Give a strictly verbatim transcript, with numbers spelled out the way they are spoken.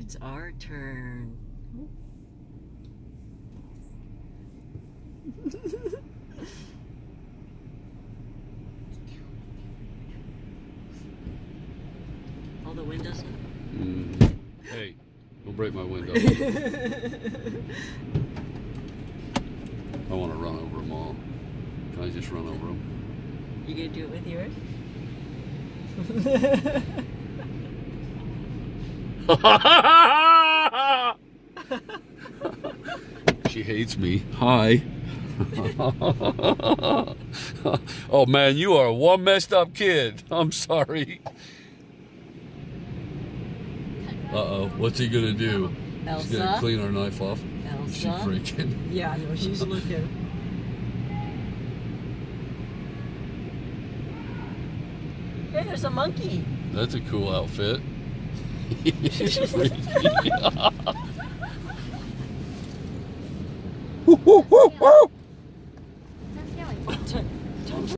It's our turn. All the windows up? Mm. Hey, don't break my window. I want to run over them all. Can I just run over them? You gonna do it with yours? She hates me. Hi. Oh man, you are one messed up kid. I'm sorry. Uh-oh, what's he gonna do? Elsa? He's gonna clean our knife off. Elsa? Is she freaking? Yeah, no, she's looking. Hey, there's a monkey. That's a cool outfit. He's freaking. Woo, woo, woo, woo.